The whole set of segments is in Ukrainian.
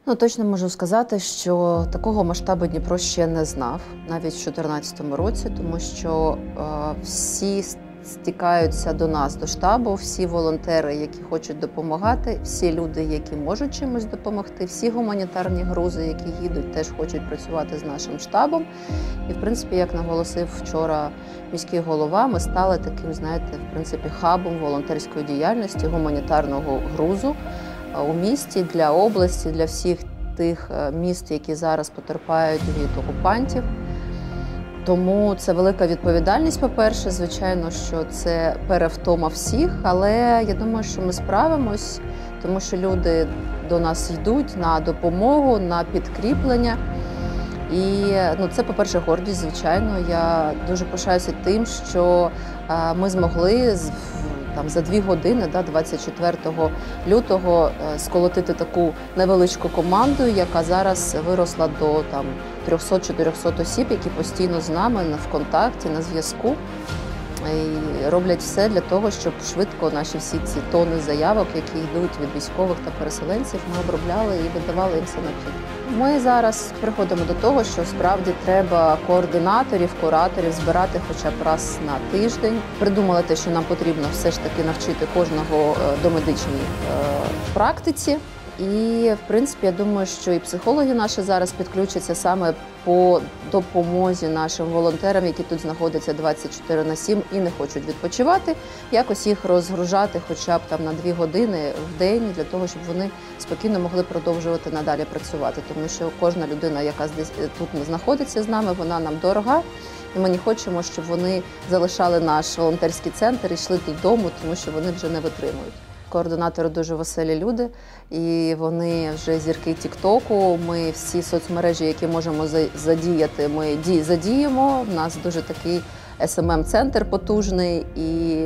Ну, точно можу сказати, що такого масштабу Дніпро ще не знав, навіть в 2014 році, тому що всі стікаються до нас, до штабу, всі волонтери, які хочуть допомагати, всі люди, які можуть чимось допомогти, всі гуманітарні грузи, які їдуть, теж хочуть працювати з нашим штабом. І, в принципі, як наголосив вчора міський голова, ми стали таким, знаєте, в принципі, хабом волонтерської діяльності, гуманітарного грузу у місті, для області, для всіх тих міст, які зараз потерпають від окупантів. Тому це велика відповідальність, по-перше, звичайно, що це перевтома всіх, але я думаю, що ми справимось, тому що люди до нас йдуть на допомогу, на підкріплення. І це, по-перше, гордість, звичайно. Я дуже пишаюся тим, що ми змогли за 2 години, 24 лютого, сколотити таку невеличку команду, яка зараз виросла до 300-400 осіб, які постійно з нами в контакті, на зв'язку. І роблять все для того, щоб швидко наші всі ці тони заявок, які йдуть від військових та переселенців, ми обробляли і видавали їм все необхідне. Ми зараз приходимо до того, що справді треба координаторів, кураторів збирати хоча б раз на тиждень. Придумали те, що нам потрібно все ж таки навчити кожного домедичній практиці. І, в принципі, я думаю, що і психологи наші зараз підключаться саме по допомозі нашим волонтерам, які тут знаходяться 24/7 і не хочуть відпочивати, якось їх розгружати хоча б на 2 години в день, для того, щоб вони спокійно могли продовжувати надалі працювати. Тому що кожна людина, яка тут знаходиться з нами, вона нам дорога. І ми не хочемо, щоб вони залишали наш волонтерський центр і йшли додому, тому що вони вже не витримують. Координатори дуже веселі люди, і вони вже зірки Тік-Току. Ми всі соцмережі, які можемо задіяти, ми задіємо. У нас дуже такий СММ-центр потужний, і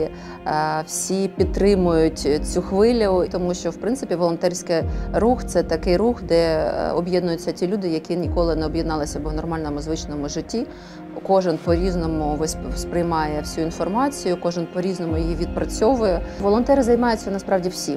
всі підтримують цю хвилю, тому що, в принципі, волонтерський рух – це такий рух, де об'єднуються ті люди, які ніколи не об'єдналися в нормальному, звичному житті. Кожен по-різному сприймає всю інформацію, кожен по-різному її відпрацьовує. Волонтери займаються насправді всім.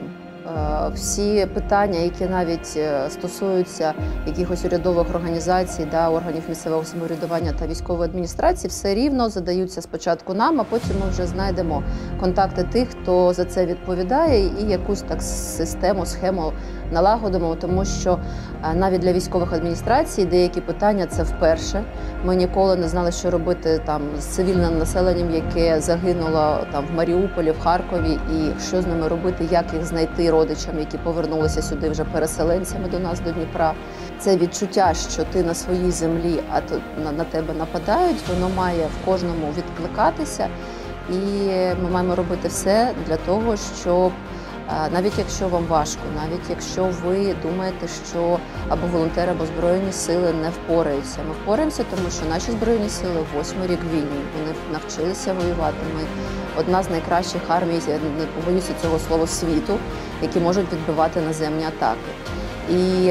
Всі питання, які навіть стосуються якихось урядових організацій, органів місцевого самоврядування та військової адміністрації, все рівно задаються спочатку нам, а потім ми вже знайдемо контакти тих, хто за це відповідає, і якусь систему, схему налагодимо, тому що навіть для військових адміністрацій деякі питання – це вперше. Ми ніколи не знали, що робити з цивільним населенням, яке загинуло в Маріуполі, в Харкові, і що з ними робити, як їх знайти родичам, які повернулися сюди вже переселенцями до нас, до Дніпра. Це відчуття, що ти на своїй землі, а то на тебе нападають, воно має в кожному відкликатися. І ми маємо робити все для того, щоб навіть якщо вам важко, навіть якщо ви думаєте, що або волонтери, або Збройні сили не впораються. Ми впораємося, тому що наші Збройні сили 8-й рік війни, вони навчилися воювати. Ми одна з найкращих армій, я не побоюся цього слова, світу, які можуть відбивати наземні атаки. І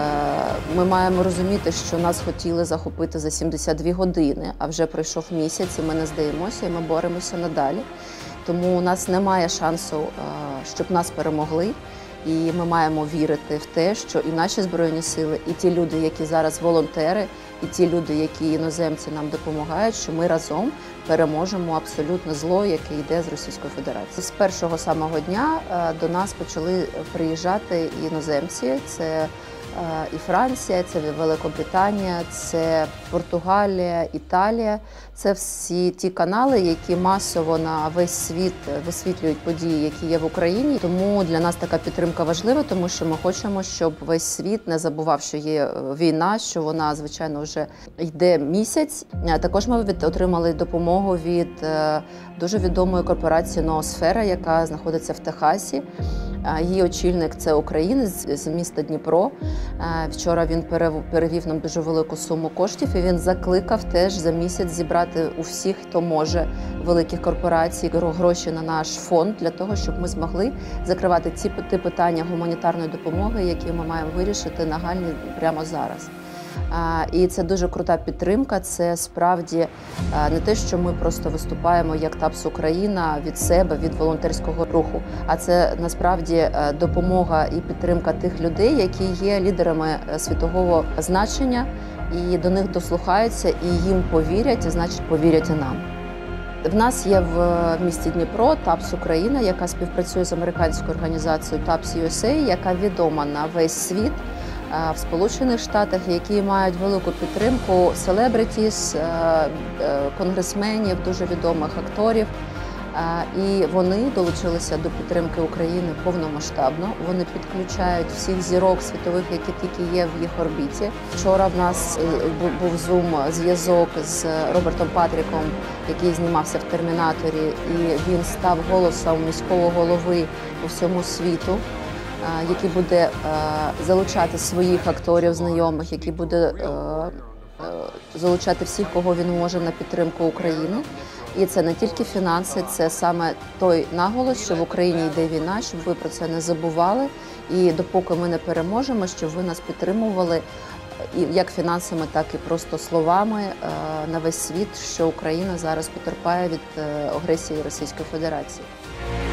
ми маємо розуміти, що нас хотіли захопити за 72 години, а вже пройшов місяць, і ми не здаємося, і ми боремося надалі. Тому у нас немає шансу, щоб нас перемогли. І ми маємо вірити в те, що і наші Збройні сили, і ті люди, які зараз волонтери, і ті люди, які іноземці нам допомагають, що ми разом переможемо абсолютно зло, яке йде з Російської Федерації. З першого самого дня до нас почали приїжджати іноземці. Це і Франція, це Великобританія, це Португалія, Італія. Це всі ті канали, які масово на весь світ висвітлюють події, які є в Україні. Тому для нас така підтримка важлива, тому що ми хочемо, щоб весь світ не забував, що є війна, що вона, звичайно, вже йде місяць. Також ми отримали допомогу від дуже відомої корпорації «Ноосфера», яка знаходиться в Техасі. Її очільник – це українець з міста Дніпро. Вчора він перевів нам дуже велику суму коштів, і він закликав теж за місяць зібрати у всіх, хто може, великих корпорацій, гроші на наш фонд, для того, щоб ми змогли закривати ті питання гуманітарної допомоги, які ми маємо вирішити нагальні прямо зараз. І це дуже крута підтримка. Це справді не те, що ми просто виступаємо як ТАПС Україна від себе, від волонтерського руху, а це насправді допомога і підтримка тих людей, які є лідерами світового значення, і до них дослухаються, і їм повірять, і значить повірять і нам. В нас є в місті Дніпро ТАПС Україна, яка співпрацює з американською організацією ТАПС USA, яка відома на весь світ в Сполучених Штатах, які мають велику підтримку селебритіс, конгресменів, дуже відомих акторів. І вони долучилися до підтримки України повномасштабно. Вони підключають всіх зірок світових, які тільки є в їх орбіті. Вчора в нас був зум-зв'язок з Робертом Патріком, який знімався в «Термінаторі», і він став голосом міського голови по всьому світу, який буде залучати своїх акторів, знайомих, який буде залучати всіх, кого він може на підтримку України. І це не тільки фінанси, це саме той наголос, що в Україні йде війна, щоб ви про це не забували. І допоки ми не переможемо, щоб ви нас підтримували як фінансами, так і просто словами на весь світ, що Україна зараз потерпає від агресії Російської Федерації.